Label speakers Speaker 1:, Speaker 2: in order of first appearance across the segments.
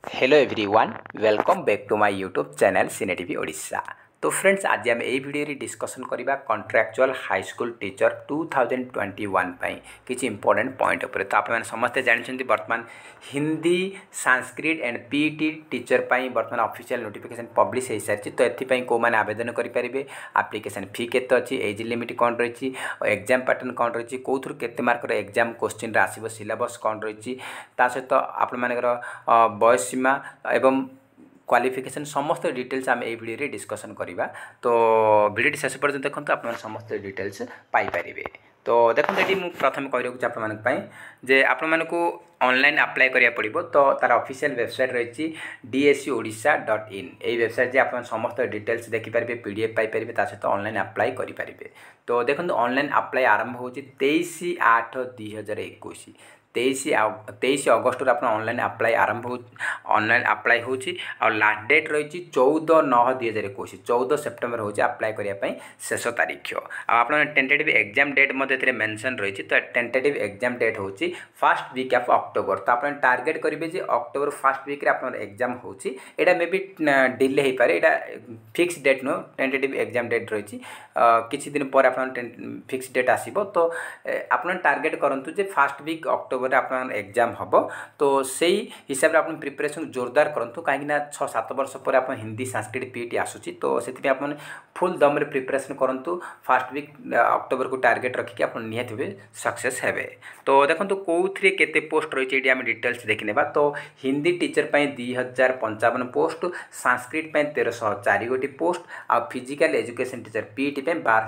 Speaker 1: Hello everyone welcome back to my YouTube channel cine TV Odisha. तो friends आज आम यही वीडियो डिस्कसन करवा कॉन्ट्रैक्चुअल हाई स्कूल टीचर 2021 किसी इंपोर्टेंट पॉइंट उपर। तो आप समस्ते जानते बर्तमान Hindi Sanskrit and PET teacher बर्तमान ऑफिशियल नोटिफिकेशन पब्लिश हो सारी। तो ये कौ मैंने आवेदन करेंगे, एप्लिकेशन फी के अच्छी, एज लिमिट कौन रही, एग्जाम पैटर्न कौन रही, कौन केते मार्कर एग्जाम क्वेश्चन आसो, सिलेबस कौन रही, सहित आपण मानकर बयस सीमा एवं क्वालिफिकेशन समस्त डिटेल्स आम ये वीडियो डिस्कसन करवा। तो वीडियो शेष पर्यटन देखते आप समस्त डिटेल्स पाइपर। तो देखते ये मुझे प्रथम कहूँ आपजे आपको ऑनलाइन अप्लाई करा पड़ो। तो तार ऑफिशियल वेबसाइट रही DSCOdisha.in। यही वेबसाइट जे आप समस्त डिटेल्स देखिपारे, PDF पाइपर, सहित ऑनलाइन अप्लाई करेंगे। तो देखो ऑनलाइन अप्लाई आरंभ हो 23/8/2021, 23 अगस्ट आप ऑनलाइन अप्लाई आरंभ हो, ऑनलाइन अप्लाई हो लास्ट डेट रही 14/9/2021, 14 सेप्टेम्बर हो अप्लाई करने शेष तारीख। आप टेंटेटिव एग्जाम डेट मध्य मेंशन रही। तो टेंटेटिव एग्जाम डेट हूँ फर्स्ट वीक ऑफ अक्टोबर। तो आप टार्गेट करेंगे जे अक्टोबर फर्स्ट वीक आप एग्जाम होटा मे बी डिले हो पारे, यहाँ फिक्स डेट नुह, टेंटेटिव एग्जाम डेट रही किसी दिन पर आप फिक्स डेट आसो। तो आप टार्गेट करूँ जे फर्स्ट वीक अक्टोबर आप एग्जाम हम। तो सही हिसाब से आप प्रिपरेशन जोरदार करूँ, कहीं 6-7 वर्ष पर आप हिंदी संस्कृत पीईटी आसूची। तो से आप फुल दम प्रिपरेशन करूँ, फर्स्ट वीक अक्टोबर को टार्गेट रखिक आप निहत सक्सेस हे। तो देखो कौन केते पोस्ट रही है डिटेल्स देखने। तो हिंदी टीचर 2055 पोस्ट, संस्कृत 1304 गोटी पोस्ट, आ फिजिकल एजुकेशन टीचर पीईटी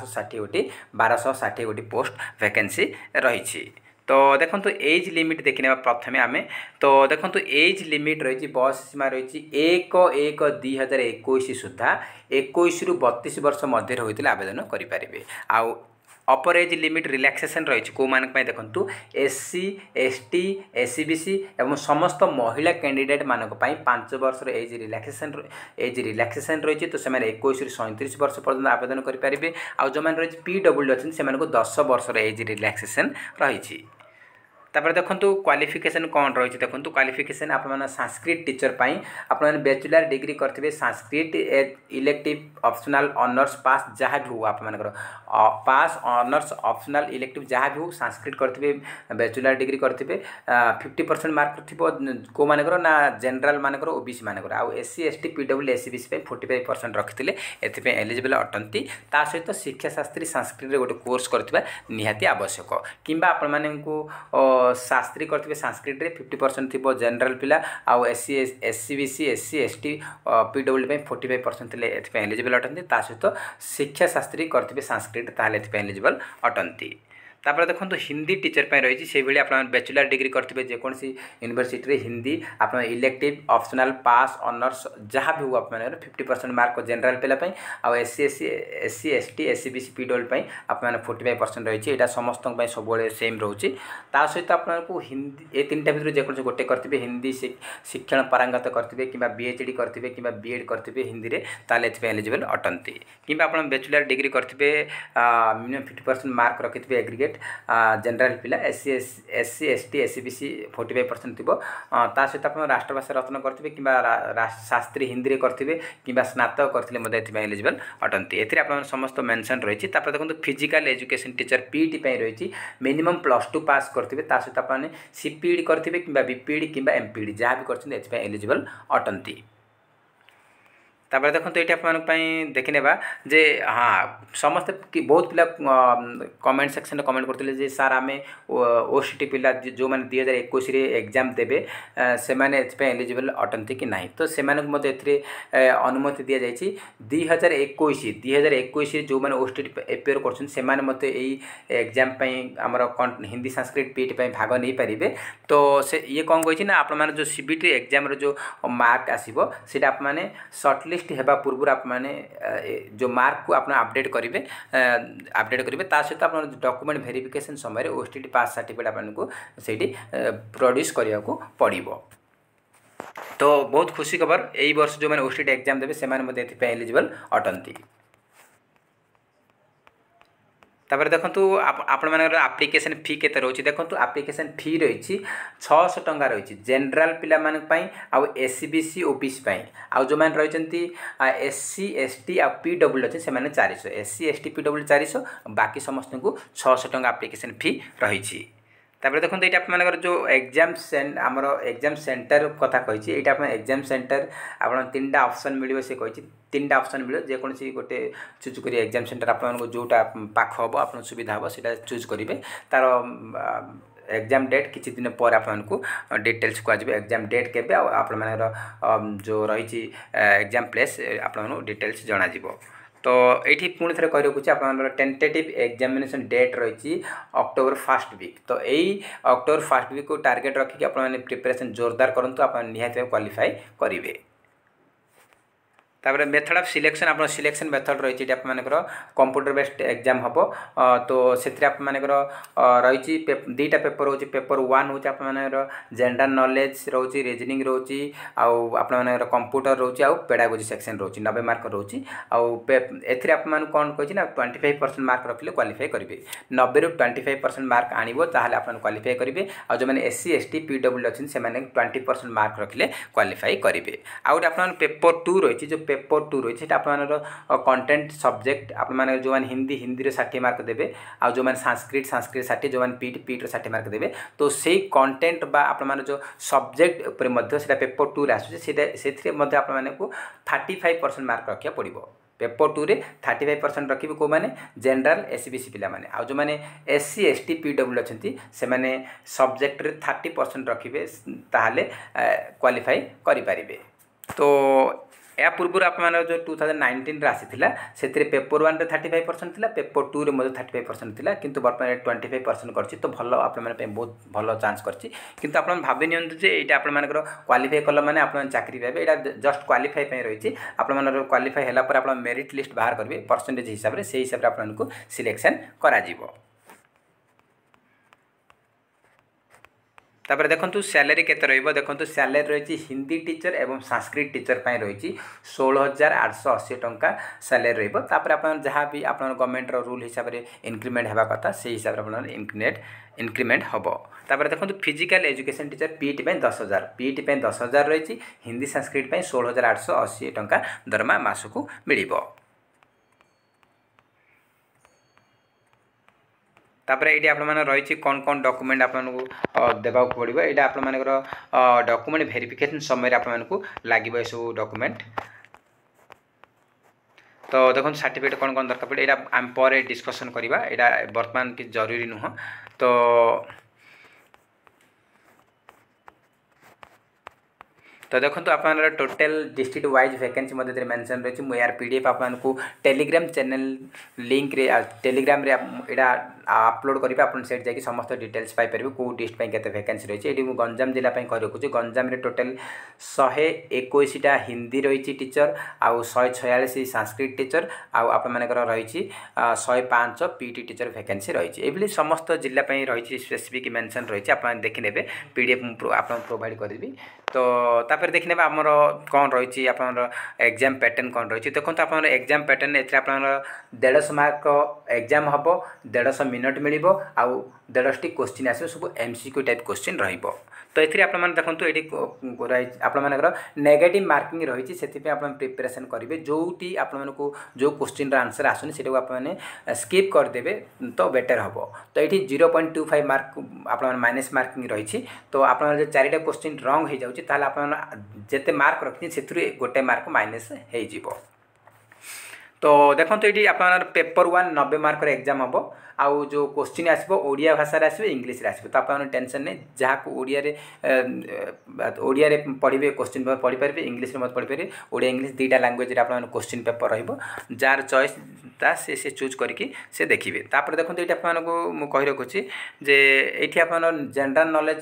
Speaker 1: 1260 गोटी पोस्ट वैकेंसी रही। तो देखो एज लिमिट देखने प्रथम आम। तो देखो एज लिमिट रही, बयस सीमा रही 1/1/2021 सुधा 21 ରୁ 32 वर्ष मध्य होते आवेदन करेंगे। आउ अपर एज लिमिट रिलैक्सेशन रही कौ मान देखूँ SC ST SCBC एवं समस्त महिला कैंडिडेट मानक 5 वर्ष एज रिलैक्सेशन रही। तो से 21 ରୁ 37 वर्ष पर्यटन आवेदन करेंगे। आउ जो मैंने रही PW अच्छे से 10 वर्ष एज रिलैक्सेशन रही। तापर देखो क्वालिफिकेशन कौन रही, देखो क्वालिफिकेशन आप संस्कृत टीचर आप बैचलर डिग्री करेंगे Sanskrit elective optional honours pass जहाँ भी हो, आप पास ऑनर्स ऑप्शनल इलेक्टिव जहाँ भी हो, संस्कृत करेंगे बैचलर डिग्री करेंगे 50% मार्क थी कौ मानकर ना जनरल मानकर OBC मानकर। आउ SC ST PW SCBC 45% रखी एथि एलिजिबल अटंती। ता सहित शिक्षा शास्त्री संस्कृत गोटे कोर्स करथिबा निहाती आवश्यक, किंबा आपण मानकु शास्त्री करथिबे संस्कृत रे 50% थी जनरल पिला, आउ SC SCBC SC ST PW 45% थे एथि एलिजिबल अटंती। ता सहित शिक्षा शास्त्री करथिबे संस्कृत ताले एथि एलिजिबल अटंती। तापर देखो हिंदी टीचर रही से भाई आप बैचलर डिग्री करेंगे जेकोसी यूनिवर्सिटी हिंदी आप इलेक्टिव ऑप्शनल पास ऑनर्स जहाँ भी हो, आप 50% मार्क जनरल पिलापाई, आउ SC ST SCBC PW आप 45% रही। यहाँ समस्त सब सेम रोचे। ता सहित आपको हिंदी ये 3टा भर जेकोसी गोटे करेंगे हिंदी शिक्षण पारंगत करेंगे कि PhD करेंगे कि BEd करेंगे हिंदी में, ताले एलिजिबल अटंती। कि बैचलर डिग्री करेंगे मिनिमम 50% मार्क रखिथे एग्रीगेट जनरल पिला SC ST SCBC 45% थी। सहित आप राष्ट्रभाषा रचना करेंगे कि शास्त्री हिंदी में करेंगे कि स्नातक करते एलिजिबल अटंती। एथि आप समस्त मेंशन रही। देखो फिजिकल एजुकेशन टीचर पीईटी रही मिनिमम +2 पास करेंगे, सहित आप CPED करेंगे कि BPED कि MPED जहाँ भी करते एलिजिबल अटंती। तापर देखो ये आप देखने जे हाँ समस्त बहुत पिला कमेंट सेक्शन कमेंट करते सार आम OSTET पिला जो मैंने 2021 एग्जाम देवे से एलिजिबल अटंती कि नहीं। तो से अनुमति दि जाइए 2021 जो मैंने OSTET एपेयर कर एग्जाम आमर हिंदी संस्कृत पीईटी भाग नहीं पारे। तो से ये कौन कही आप जो CBT एग्जाम जो मार्क आसो से आप सर्टलिस्ट हेबा पूर्व आप जो मार्क को आप अपडेट करेंगे सहित आप डॉक्यूमेंट वेरिफिकेशन समय OSTET पास सर्टिफिकेट आपको से प्रोड्यूस करने को पड़ो। तो बहुत खुशी खबर यही वर्ष जो मैंने OSTET एग्जाम देवे से एलिजिबल अटंती। तापर देखंतु आपण मानकर एप्लिकेशन फी केते रहउची देखंतु एप्लिकेशन फी रहिछि 600 टंका रहिछि जनरल पिला मानक पई आ एससीबीसी ओबीसी पई आ जो मान रहिचंती एससी एसटी आ पीडब्ल्यू अछि से माने 400 एससी एसटी पीडब्ल्यू 400 बाकी समस्त को 600 टंका एप्लिकेशन फी रहिछि तापर देखो ये आपर जो एग्जाम आमर एग्जाम सेंटर कथा कही ये आप एग्जाम सेंटर आप 3टा ऑप्शन मिले से कही 3टा ऑप्शन मिले जेकोसी गोटे चूज करेंगे एग्जाम सेंटर आपको जोटा पाख हम आप सुविधा हम से चूज करेंगे तार एग्जाम डेट किसी दिन पर आपको डिटेल्स कहुए एग्जाम डेट के जो रही एग्जाम प्लेस आपको डिटेल्स जन तो ये पुणी थे कही रखुच्छे आप टेंटेटिव एग्जामिनेशन डेट रही अक्टोबर 1st वीक तो यही अक्टोबर 1st वीक को टार्गेट रखिक आप प्रिपरेशन जोरदार करूँ आप निहाती क्वालिफाई करेंगे तापर मेथड ऑफ सिलेक्शन आप सिलेक्शन मेथड रही आपर कंप्यूटर बेस्ड एग्जाम हम तो से रही 2टा पेपर हो पेपर 1 हूँ आप जनरल नॉलेज रोची रीजनिंग रोची आप कंप्यूटर रोची आउ पेडागोजी सेक्शन रोची 90 मार्क रोची एथि आप कौन कही 25% मार्क रखिले क्वालिफाई करेंगे 90 ରୁ 25% मार्क आणिबो ताहले आपन क्वालिफाई करेंगे आ जो मैंने एससी एसटी पीडब्ल्यू अच्छी से 20% मार्क रखिले क्वालिफाई करेंगे आउ पेपर 2 रही जो पेपर 2 रही है आप कंटेंट सब्जेक्ट आप जो हिंदी हिंदी 60 मार्क देवे आ जो संस्कृत 60 जो पीट 60 मार्क देवे तो से कंटेंट बा आप जो सब्जेक्ट उपर पेपर 2 आसुचे आपको 35% मार्क रखा पड़ो पेपर 2 रे 35% रखिबे को माने जनरल एससीबीसी पिला माने आ जो माने एससी एसटी पीडब्ल्यू अच्छी से माने सब्जेक्ट रे 30% रखिबे ताहाले क्वालिफाई करि पारिबे तो या पूर्व आप जो 2019 आसीथिला से पेपर 1 रे 35% थिला पेपर 2 रे 35% थिला किंतु वर्तमान 25% करछि तो भलो आप बहुत भलो चांस करछि किंतु आप भाबि नियंतु जे एटा आप मानकर क्वालिफाई कल माने आप चाकरी पाइबे एटा जस्ट क्वालिफाई पई रहिछि आप मानकर क्वालिफाई हैला पर आप मेरिट लिस्ट बाहर करबे परसेंटेज हिसाब रे से हिसाब रे आपनको सिलेक्शन करा जिवो तापर देखंतु सैलरी केते रहइबो देखंतु सैलरी रही हिंदी टीचर एवं संस्कृत टीचर पई रही 16,880 टंका सैलरी रहइबो तापर आपन जहाँ भी आपन गवर्नमेंट रो रूल हिसाब रे इंक्रीमेंट हेबा कथा से हिसाब रे आपन इंक्रीमेंट हबो तापर देखंतु फिजिकल एजुकेशन टीचर पीटी पई 10,000 पीटी पई 10,000 रही हिंदी संस्कृत पई 16,880 टंका दरमा मासकु मिलिबो तापर ये आप रही कौन कौन डॉक्यूमेंट आपको देवा पड़ो ये आप डॉक्यूमेंट वेरिफिकेशन समय आपको लगे सब डॉक्यूमेंट तो देखो सर्टिफिकेट कौन कौन दरकार पड़े यहाँ आम पर डिस्कसन करवा यहाँ बर्तमान कि जरूरी नुह तो देखो आप total district wise vacancy mention रही मुझे यार पीडीएफ आपको टेलीग्राम चैनल लिंक रे टेलीग्राम रे एटा अपलोड करेंगे आप जाकि समस्त डिटेल्स पाइपर कौ डिस्ट्रिक्ट केते वैकेंसी रही है ये गंजाम जिला कही रखुच्छी गंजाम टोटल 121टा हिंदी रही टीचर आउ 146 संस्कृत टीचर आप रही 105 पीटी टीचर वैकेंसी रही है समस्त जिला रही स्पेसिफिक मेंशन रही आप देखने पीडीएफ आप प्रोवाइड करी तो तापर देखने आमर कौन रही एग्जाम पैटर्न कौन रही देखो आप एग्जाम पैटर्न ए 150 मार्क एग्जाम हम 150 मिनट मिल आउ 150 क्वेश्चन आस सब एमसीक्यू टाइप क्वेश्चन रहिबो तो ये आप देखो ये आपर नेगेटिव मार्किंग रही से प्रिपरेशन करेंगे जोटी आपको जो क्वेश्चन आंसर आसुनी से स्किप करदे तो बेटर हम तो ये 0.25 मार्क आप माइनस मार्किंग रही तो आप 4टा क्वेश्चन रंग हो जाए जिते मार्क रखी से गोटे मार्क माइनस हो तो देखो ये आप पेपर 1 90 मार्क एग्जाम हम आउ जो क्वेश्चन आसो ओडिया भाषा आसो इंग्लीश आसो तो आप टेंशन नहीं जहाँ ओडिया पढ़े क्वेश्चन पेपर पढ़ी पारे इंग्लीश में पढ़ी पारे ओडिया इंग्लीश 2टा लैंग्वेज आप क्वेश्चन पेपर जार चॉइस से चूज करके से देखिए तापर देखो ये आपको मुझे कही रखुच्छी जे ये आप general knowledge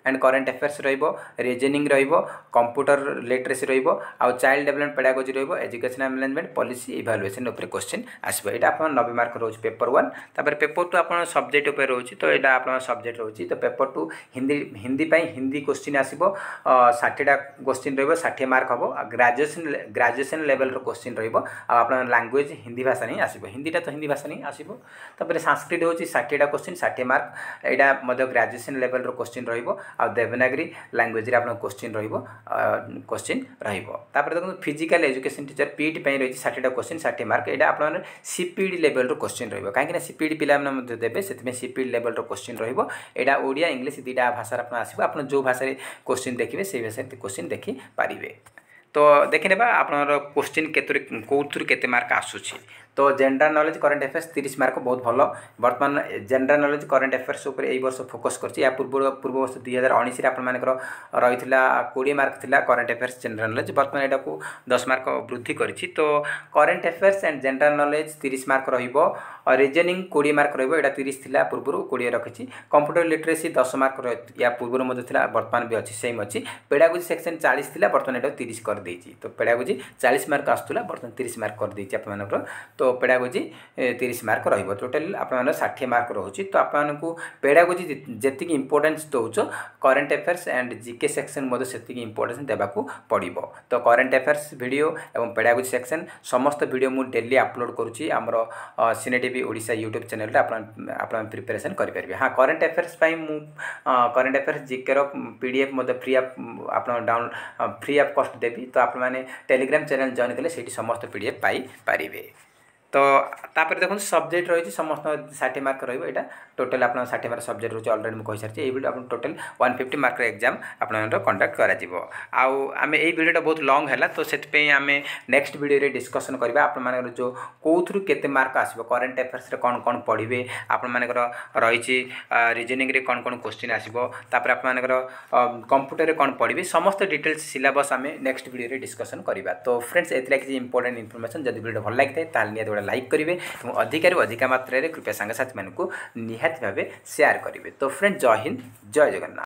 Speaker 1: and current affairs रहिबो रीजनिंग रहिबो कंप्यूटर लिटरेसी रहिबो आ चाइल्ड डेवलपमेंट पेडागोजी रहिबो एजुकेशनल मैनेजमेंट पॉलिसी इवैल्यूएशन ऊपर क्वेश्चन आसीबो एटा अपन 90 मार्क रोज पेपर 1 तापर पेपर 2 अपन सब्जेक्ट ऊपर रोची तो एटा अपन सब्जेक्ट रोची तो पेपर 2 हिंदी पई हिंदी क्वेश्चन आसीबो 60 टा क्वेश्चन रहिबो 60 मार्क हबो ग्रेजुएशन लेवल रो क्वेश्चन रहिबो आ अपन लैंग्वेज हिंदी भाषा नहीं आसीबो हिंदीटा तो हिंदी भाषा नहीं आसीबो तापर संस्कृत होची 60 टा क्वेश्चन 60 मार्क एटा मध्य ग्रेजुएशन लेवल रो क्वेश्चन रहिबो आ देवनागरी लैंग्वेज रे अपन क्वेश्चन रहिबो क्वेश्चन रहिबो तापर देखो फिजिकल एजुकेशन टीचर पीटी पई रहिची 60 टा क्वेश्चन 60 मार्क एटा अपन सीपीडी लेवल रो क्वेश्चन रहिबो काहे कि सीपीडी पिला मध्य देबे सेति सीपीडी लेवल रो क्वेश्चन रहिबो एटा ओडिया इंग्लिश दीटा भाषा अपन आसीबो अपन जो भाषा रे क्वेश्चन देखिबे सेही भाषा रे क्वेश्चन देखि पारिबे तो देखिने बा आपनर क्वेश्चन केतरे कोथुर केते मार्क आसुची तो general knowledge current affairs 30 mark बहुत भलो वर्तमान जनरल नॉलेज करंट अफेयर्स ऊपर एई वर्ष फोकस करछि या पूर्व वर्ष 2019 रे आपन मानकर रहिथिला 20 मार्क थिला करंट अफेयर्स जनरल नॉलेज वर्तमान एटा को 10 मार्क वृद्धि करछि तो current affairs and general knowledge 30 mark रहिबो और रीजनिंग 20 मार्क रहिबो एटा 30 थिला पूर्व 20 रखिछि कंप्यूटर लिटरेसी 10 मार्क या पूर्व मध्ये थिला वर्तमान भी अछि सेम अछि पेडागोजी सेक्शन 40 थिला वर्तमान एटा 30 कर देछि तो पेडागोजी 40 मार्क आस्तुला वर्तमान 30 मार्क कर देछि आपन मानकर तो पेडागोजी 30 मार्क रहिबो टोटल आपन 60 मार्क रहउची तो आपन को पेडागोजी जेतिक इंपोर्टेंस दोउचो current affairs and GK section मध्ये सेतिक इंपोर्टेंस देबाकू पड़िबो तो करंट अफेयर्स वीडियो एवं पेडागोजी सेक्शन समस्त वीडियो मु डेली अपलोड करूची हमरो cine TV Odisha YouTube channel रे आपन प्रिपरेशन करि परबे हां करंट अफेयर्स पई मु करंट अफेयर्स जीके रो पीडीएफ मध्ये फ्री आपन डाउन फ्री ऑफ कॉस्ट देबी तो आपन माने टेलीग्राम चैनल जॉइन कले सेठी समस्त पीडीएफ पाई पारिबे तो तापर देखो सब्जेक्ट रही समस्त 60 मार्क रहिबो एटा टोटल आपन 60 मार्क सब्जेक्ट रही ऑलरेडी मु कहि सारछि ए वीडियो आपन टोटल 150 मार्क एग्जाम आपन कंडक्ट करा जिवो आउ आमे ए वीडियोटा बहुत लॉन्ग हैला तो सेत पे आमे नेक्स्ट वीडियो रे डिस्कशन करबा आपन मानकर जो कोथुरु केते मार्क आसीबो करंट अफेयर्स रे कोन कोन पढिबे आपन मानकर रहिछि रीजनिंग रे कोन कोन क्वेश्चन आसीबो तापर आपन मानकर कंप्यूटर रे कोन पढिबे समस्त डिटेल्स सिलेबस आमे नेक्स्ट वीडियो रे डिस्कशन करबा तो फ्रेंड्स एतला कि इंपोर्टेंट इन्फॉर्मेशन जदि वीडियो भल लागते ताल निया लाइक करेंगे और अधिक मात्रा रे कृपया सांग साथी मानकू निहाती भावे शेयर करेंगे तो फ्रेंड जय हिंद जय जगन्नाथ।